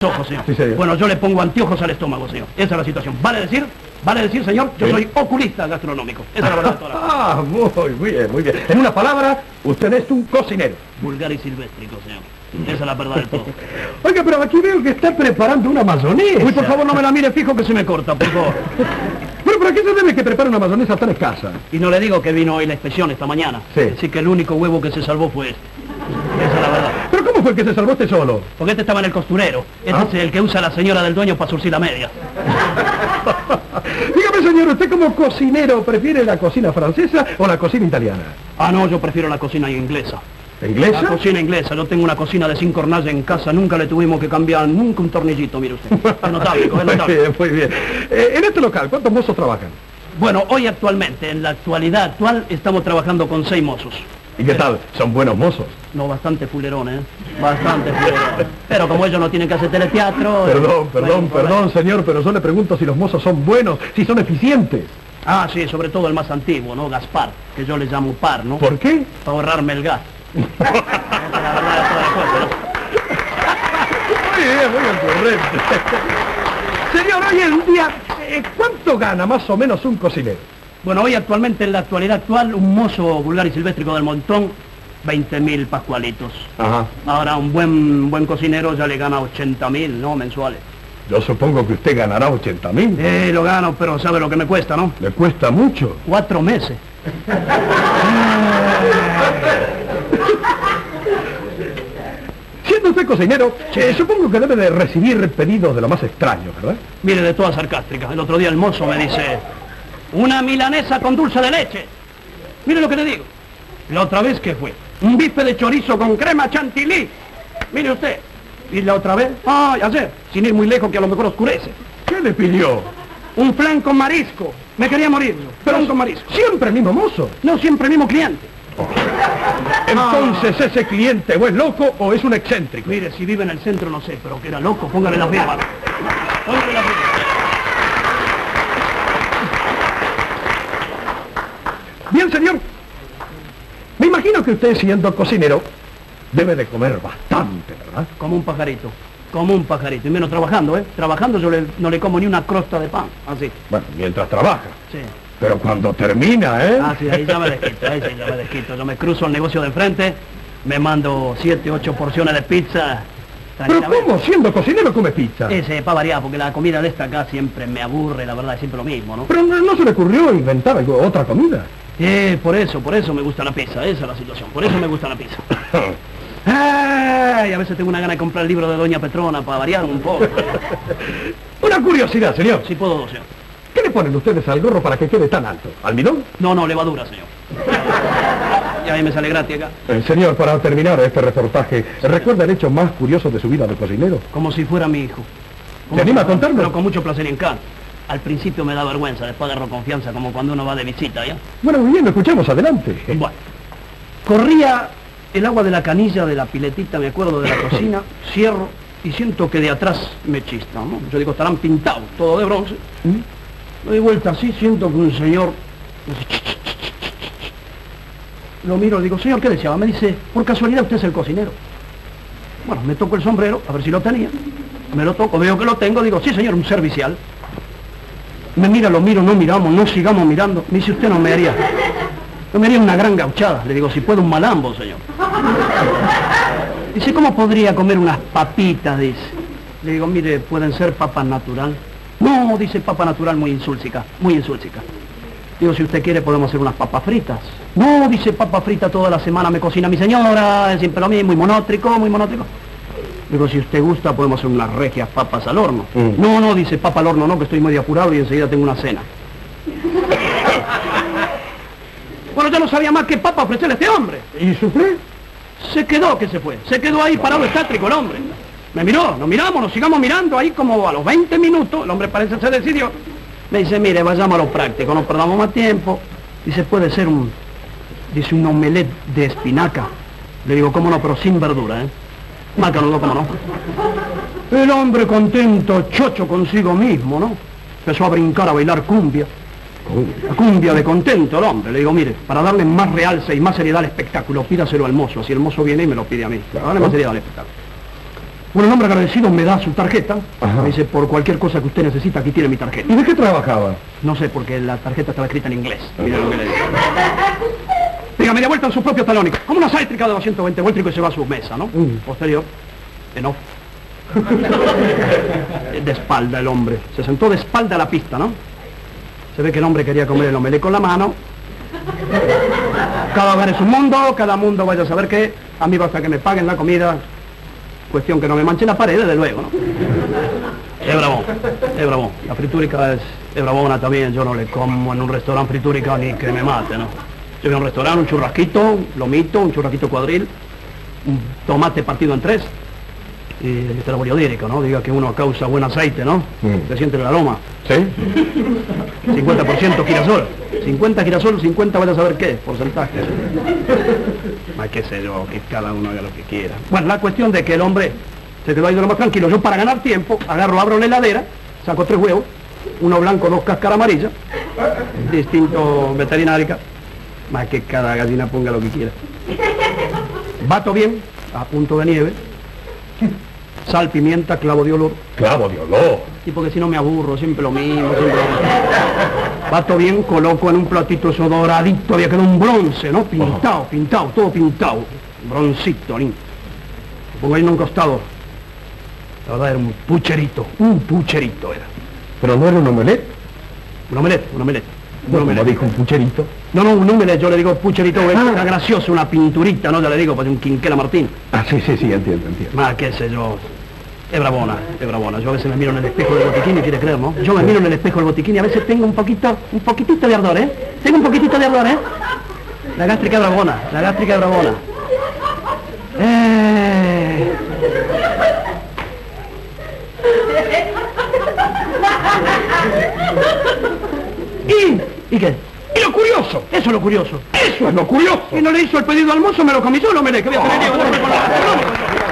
ojos, señor. Sí, señor. Bueno, yo le pongo anteojos al estómago, señor. Esa es la situación. ¿Vale decir, señor? Yo soy oculista gastronómico. Esa es la verdad de toda la cosa. Ah, muy bien, muy bien. En una palabra, usted es un cocinero. Vulgar y silvéstrico, señor. Esa es la verdad del todo. Oiga, pero aquí veo que está preparando una mayonesa. Uy, por favor, no me la mire fijo que se me corta, por favor. Bueno, ¿pero a qué se debe que prepare una mayonesa tan escasa? Y no le digo que vino hoy la inspección esta mañana. Sí. Así que el único huevo que se salvó fue este. Esa es la verdad. ¿Pero cómo fue el que se salvó este solo? Porque este estaba en el costurero. Este es el que usa la señora del dueño para surcir la media. Dígame, señor, ¿usted como cocinero prefiere la cocina francesa o la cocina italiana? Ah, no, yo prefiero la cocina inglesa. ¿La inglesa? La cocina inglesa. Yo tengo una cocina de 5 hornallas en casa. Nunca le tuvimos que cambiar nunca un tornillito, mire usted. Es notable, es notable. Muy bien, muy bien. En este local, ¿cuántos mozos trabajan? Bueno, hoy actualmente, en la actualidad actual, estamos trabajando con 6 mozos. ¿Y qué tal? ¿Son buenos mozos? No, bastante fulerones, Bastante fulerones. Pero como ellos no tienen que hacer teleteatro... Perdón, señor, pero yo le pregunto si los mozos son buenos, si son eficientes. Ah, sí, sobre todo el más antiguo, ¿no? Gaspar, que yo le llamo Par, ¿no? ¿Por qué? Para ahorrarme el gas. Esa es la verdad de toda la cosa, ¿no? Muy bien, muy ocurrente. Señor, hoy en día, ¿cuánto gana más o menos un cocinero? Bueno, hoy actualmente, en la actualidad actual, un mozo vulgar y silvéstrico del montón, 20.000 pascualitos. Ajá. Ahora, un buen cocinero ya le gana 80.000, ¿no? Mensuales. Yo supongo que usted ganará 80.000. Lo gano, pero sabe lo que me cuesta, ¿no? ¿Le cuesta mucho? 4 meses. Siendo usted cocinero, supongo que debe de recibir pedidos de lo más extraños, ¿verdad? Mire, de toda sarcástica. El otro día el mozo me dice... Una milanesa con dulce de leche. Mire lo que le digo. La otra vez, ¿qué fue? Un bife de chorizo con crema chantilly. Mire usted. Y la otra vez, ayer, sin ir muy lejos que a lo mejor oscurece. ¿Qué le pidió? Un flan con marisco. Me quería morir yo. Flan con marisco. ¿Siempre el mismo mozo? No, siempre el mismo cliente. Entonces, ¿ese cliente o es loco o es un excéntrico? Mire, si vive en el centro no sé, pero que era loco, póngale las firmas. Póngale las firmas. Bien, señor. Me imagino que usted, siendo cocinero, debe de comer bastante, ¿verdad? Como un pajarito. Como un pajarito. Y menos trabajando, ¿eh? Trabajando yo no le como ni una crosta de pan. Así. Bueno, mientras trabaja. Sí. Pero cuando termina, ¿eh? Ah, sí, ahí ya me desquito, ahí sí, ya me desquito. Yo me cruzo el negocio de enfrente, me mando 7, 8 porciones de pizza. ¿Pero cómo? Siendo cocinero come pizza. Ese, para variar, porque la comida de esta acá siempre me aburre, la verdad, es siempre lo mismo, ¿no? Pero no se le ocurrió inventar otra comida. Por eso me gusta la pizza, esa es la situación, por eso me gusta la pizza. Ay, a veces tengo una gana de comprar el libro de Doña Petrona para variar un poco. Una curiosidad, señor. Si puedo, señor. ¿Qué le ponen ustedes al gorro para que quede tan alto? ¿Almidón? No, levadura, señor. Y ahí me sale gratis acá. Señor, para terminar este reportaje, ¿recuerda el hecho más curioso de su vida de cocinero? Como si fuera mi hijo. ¿Se anima a contarlo? Pero con mucho placer y encanto. Al principio me da vergüenza, después agarro confianza, como cuando uno va de visita, ¿ya? Bueno, muy bien, lo escuchamos, adelante. Bueno, corría el agua de la canilla de la piletita, me acuerdo, de la cocina, cierro y siento que de atrás me chistan, ¿no? Yo digo, estarán pintados, todo de bronce. Me doy vuelta así, siento que un señor me dice, lo miro, le digo, señor, ¿qué deseaba? Me dice, por casualidad usted es el cocinero. Bueno, me toco el sombrero, a ver si lo tenía. Me lo toco, veo que lo tengo, digo, sí señor, un servicial. Me mira, lo miro, no miramos, no sigamos mirando. Me dice, usted no me haría una gran gauchada. Le digo, si puede un malambo, señor. Dice, ¿cómo podría comer unas papitas? Dice. Le digo, mire, pueden ser papas natural. No, dice, papa natural muy insúlsica, muy insúlsica. Digo, si usted quiere podemos hacer unas papas fritas. No, dice, papa frita toda la semana me cocina mi señora, es siempre lo mismo, muy monótrico, muy monótrico. Digo, si usted gusta podemos hacer unas regias papas al horno. No, dice, papa al horno no, que estoy medio apurado y enseguida tengo una cena. Bueno, yo no sabía más que papa ofrecerle a este hombre. ¿Y sufrí? Se quedó, que se fue. Se quedó ahí parado estático el hombre. Me miró, nos miramos, nos sigamos mirando ahí como a los 20 minutos. El hombre parece se decidió. Me dice, mire, vayamos a lo práctico, no perdamos más tiempo. Dice, puede ser un omelette de espinaca. Le digo, cómo no, pero sin verdura, ¿eh? Mácalo, cómo no. El hombre contento, chocho consigo mismo, ¿no? Empezó a brincar, a bailar cumbia. La cumbia de contento el hombre. Le digo, mire, para darle más realce y más seriedad al espectáculo, pídaselo al mozo. Así el mozo viene y me lo pide a mí. Para darle más seriedad al espectáculo. Bueno, el hombre agradecido me da su tarjeta. Ajá. Me dice, por cualquier cosa que usted necesita, aquí tiene mi tarjeta. ¿Y de qué trabajaba? No sé, porque la tarjeta estaba escrita en inglés. Mire lo que le digo. Diga, media vuelta en su propio talónico. Como una sátrica de 220 vueltas y se va a su mesa, ¿no? Posterior. En off. De espalda el hombre. Se sentó de espalda a la pista, ¿no? Se ve que el hombre quería comer el omelette con la mano. Cada hogar es un mundo, cada mundo vaya a saber qué. A mí basta que me paguen la comida. Cuestión que no me manche la pared, desde luego, ¿no? Es bravo, es bravo. La fritúrica es bravona también. Yo no le como en un restaurante fritúrica ni que me mate, ¿no? Yo voy a un restaurante, un churrasquito, lomito, un churrasquito cuadril, un tomate partido en 3. Y te lo voy a decir, ¿no? Diga que uno causa buen aceite, ¿no? Se siente el aroma. ¿Sí? 50% girasol. 50 girasol, 50 vaya a saber qué, porcentaje. Ay, qué sé yo, que cada uno haga lo que quiera. Bueno, la cuestión de que el hombre se quedó ahí de lo más tranquilo. Yo para ganar tiempo, abro la heladera, saco 3 huevos, uno blanco, 2 cáscaras amarillas, distinto veterinárica, más que cada gallina ponga lo que quiera. Bato bien, a punto de nieve, sal, pimienta, clavo de olor. Clavo de olor. Y porque si no me aburro, siempre lo mismo, siempre lo mismo. Bato bien, coloco en un platito eso doradito, había quedado un bronce, ¿no? Pintado, pintado, todo pintado. Broncito, lindo. Lo pongo ahí en un costado. La verdad era un pucherito era. ¿Pero no era un omelette? Un omelette, un omelette. No, como dijo un pucherito. No, un omelette, yo le digo pucherito, era gracioso, una pinturita, ¿no? Yo le digo, pues un Quinquela Martín. Ah, sí, entiendo. Más qué sé yo. Es bravona, es bravona. Yo a veces me miro en el espejo del botiquín y quiere creer, ¿no? Yo me miro en el espejo del botiquín y a veces tengo un poquitito de ardor, ¿eh? Tengo un poquitito de ardor, ¿eh? La gástrica es bravona, la gástrica es bravona. ¿Y qué? ¡Y lo curioso! Eso es lo curioso. ¡Eso es lo curioso! Y no le hizo el pedido al mozo, me lo comí yo, lo meré. ¿Qué voy a tener yo?